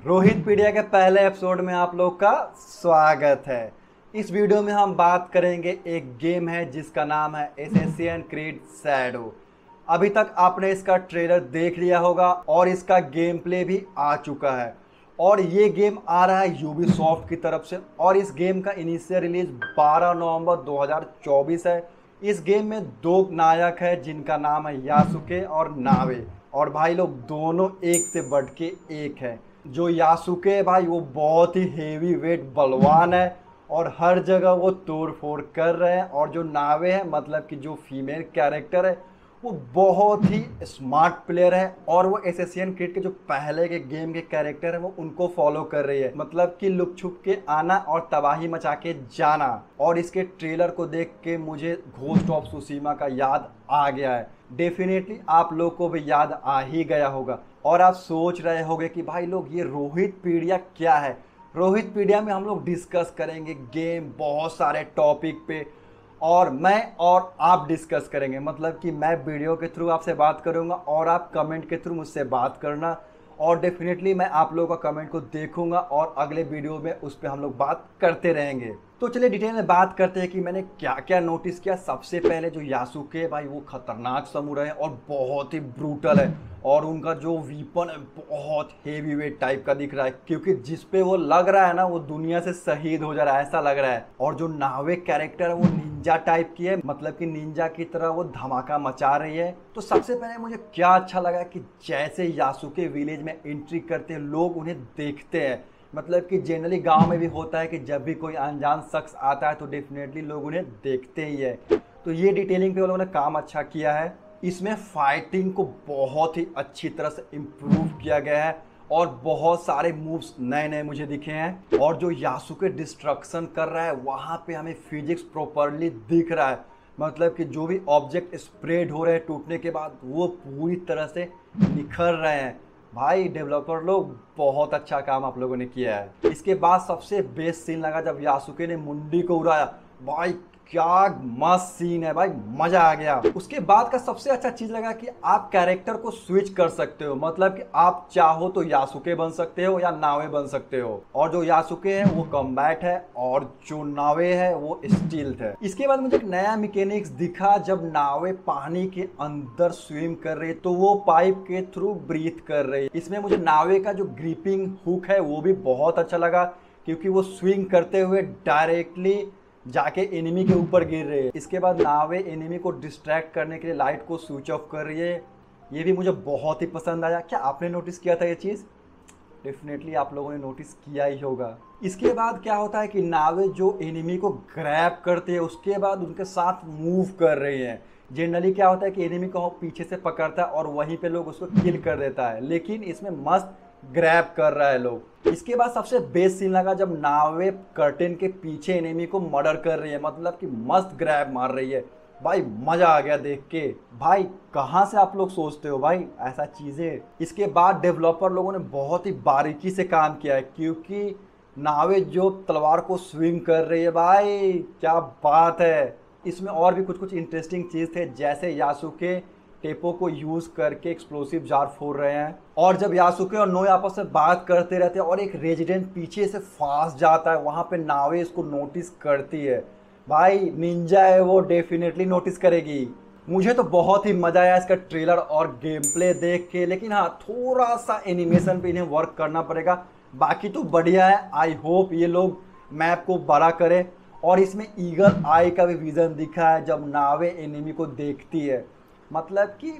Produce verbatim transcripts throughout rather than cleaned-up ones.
रोहित पीडिया के पहले एपिसोड में आप लोग का स्वागत है। इस वीडियो में हम बात करेंगे एक गेम है जिसका नाम है एसेसियन क्रीड शैडो। अभी तक आपने इसका ट्रेलर देख लिया होगा और इसका गेम प्ले भी आ चुका है और ये गेम आ रहा है यूबीसॉफ्ट की तरफ से और इस गेम का इनिशियल रिलीज बारह नवंबर दो हज़ार चौबीस है। इस गेम में दो नायक है जिनका नाम है यासुके और नावे, और भाई लोग दोनों एक से बढ़ के एक है। जो यासुके है भाई वो बहुत ही हेवी वेट बलवान है और हर जगह वो तोड़ फोड़ कर रहे हैं, और जो नावे है मतलब कि जो फीमेल कैरेक्टर है वो बहुत ही स्मार्ट प्लेयर है और वो एसेसियन क्रीड के जो पहले के गेम के कैरेक्टर है वो उनको फॉलो कर रही है, मतलब कि लुक छुप के आना और तबाही मचा के जाना। और इसके ट्रेलर को देख के मुझे घोस्ट ऑफ सुशीमा का याद आ गया है। डेफिनेटली आप लोग को भी याद आ ही गया होगा और आप सोच रहे होंगे कि भाई लोग ये रोहित पीडिया क्या है। रोहित पीडिया में हम लोग डिस्कस करेंगे गेम, बहुत सारे टॉपिक पे, और मैं और आप डिस्कस करेंगे, मतलब कि मैं वीडियो के थ्रू आपसे बात करूंगा और आप कमेंट के थ्रू मुझसे बात करना, और डेफिनेटली मैं आप लोगों का कमेंट को देखूंगा और अगले वीडियो में उस पर हम लोग बात करते रहेंगे। तो चलिए डिटेल में बात करते हैं कि मैंने क्या क्या नोटिस किया। सबसे पहले जो यासुके भाई वो खतरनाक समुराई है और बहुत ही ब्रूटल है, और उनका जो वीपन है बहुत हेवी वेट टाइप का दिख रहा है, क्योंकि जिस पे वो लग रहा है ना वो दुनिया से शहीद हो जा रहा है ऐसा लग रहा है। और जो नावे कैरेक्टर है वो निंजा टाइप की है, मतलब कि निंजा की तरह वो धमाका मचा रही है। तो सबसे पहले मुझे क्या अच्छा लगा कि जैसे यासुके विलेज में एंट्री करते हैं लोग उन्हें देखते हैं, मतलब कि जनरली गांव में भी होता है कि जब भी कोई अनजान शख्स आता है तो डेफिनेटली लोग उन्हें देखते ही है। तो ये डिटेलिंग पे वो लोगों ने काम अच्छा किया है। इसमें फाइटिंग को बहुत ही अच्छी तरह से इम्प्रूव किया गया है और बहुत सारे मूव्स नए नए मुझे दिखे हैं। और जो यासुके डिस्ट्रक्शन कर रहा है वहाँ पे हमें फिजिक्स प्रॉपरली दिख रहा है, मतलब कि जो भी ऑब्जेक्ट स्प्रेड हो रहे हैं टूटने के बाद वो पूरी तरह से निखर रहे हैं। भाई डेवलपर लोग बहुत अच्छा काम आप लोगों ने किया है। इसके बाद सबसे बेस्ट सीन लगा जब यासुके ने मुंडी को उड़ाया, भाई क्या मस्त सीन है भाई, मजा आ गया। उसके बाद का सबसे अच्छा चीज लगा कि आप कैरेक्टर को स्विच कर सकते हो, मतलब कि आप चाहो तो यासुके बन सकते हो या नावे बन सकते हो, और जो यासुके है वो कॉम्बैट है और जो नावे है वो स्टील्थ है। इसके बाद मुझे एक नया मैकेनिक्स दिखा, जब नावे पानी के अंदर स्विम कर रही है तो वो पाइप के थ्रू ब्रीथ कर रही है। इसमें मुझे नावे का जो ग्रिपिंग हुक है वो भी बहुत अच्छा लगा, क्योंकि वो स्विंग करते हुए डायरेक्टली जाके एनिमी के ऊपर गिर रहे हैं। इसके बाद नावे एनिमी को डिस्ट्रैक्ट करने के लिए लाइट को स्विच ऑफ कर रही है, ये भी मुझे बहुत ही पसंद आया। क्या आपने नोटिस किया था ये चीज़? डेफिनेटली आप लोगों ने नोटिस किया ही होगा। इसके बाद क्या होता है कि नावे जो एनिमी को ग्रैब करते हैं उसके बाद उनके साथ मूव कर रही है। जनरली क्या होता है कि एनिमी को पीछे से पकड़ता है और वहीं पे लोग उसको किल कर देता है, लेकिन इसमें मस्त ग्रैब कर रहा है लोग। इसके बाद सबसे बेस्ट सीन लगा जब नावे कर्टेन के पीछे एनिमी को मर्डर कर रही है, मतलब कि मस्त ग्रैब मार रही है। भाई मजा आ गया देख के। भाई कहाँ से आप लोग सोचते हो भाई ऐसा चीजें। इसके बाद डेवलपर लोगों ने बहुत ही बारीकी से काम किया है, क्योंकि नावे जो तलवार को स्विंग कर रही है, भाई क्या बात है। इसमें और भी कुछ कुछ इंटरेस्टिंग चीज थे, जैसे यासुके टेपो को यूज करके एक्सप्लोसिव जार फोड़ रहे हैं, और जब यासुके और नोए आपस में बात करते रहते हैं और एक रेजिडेंट पीछे से फांस जाता है, वहां पे नावे इसको नोटिस करती है। भाई निंजा है वो डेफिनेटली नोटिस करेगी। मुझे तो बहुत ही मजा आया इसका ट्रेलर और गेम प्ले देख के, लेकिन हाँ थोड़ा सा एनिमेशन पे इन्हें वर्क करना पड़ेगा, बाकी तो बढ़िया है। आई होप ये लोग मैप को बड़ा करें। और इसमें ईगल आई का भी विजन दिखा है जब नावे एनिमी को देखती है, मतलब कि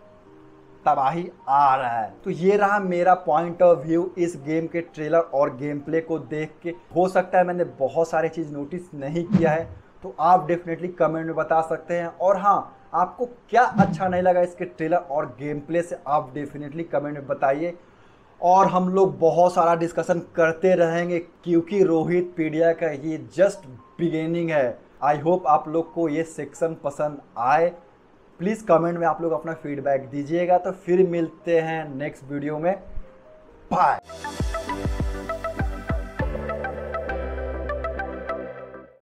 तबाही आ रहा है। तो ये रहा मेरा पॉइंट ऑफ व्यू इस गेम के ट्रेलर और गेम प्ले को देख के। हो सकता है मैंने बहुत सारी चीज़ नोटिस नहीं किया है, तो आप डेफिनेटली कमेंट में बता सकते हैं। और हाँ, आपको क्या अच्छा नहीं लगा इसके ट्रेलर और गेम प्ले से, आप डेफिनेटली कमेंट में बताइए। और हम लोग बहुत सारा डिस्कशन करते रहेंगे, क्योंकि रोहित पीडिया का ये जस्ट बिगिनिंग है। आई होप आप लोग को ये सेक्शन पसंद आए। प्लीज़ कमेंट में आप लोग अपना फीडबैक दीजिएगा। तो फिर मिलते हैं नेक्स्ट वीडियो में। बाय।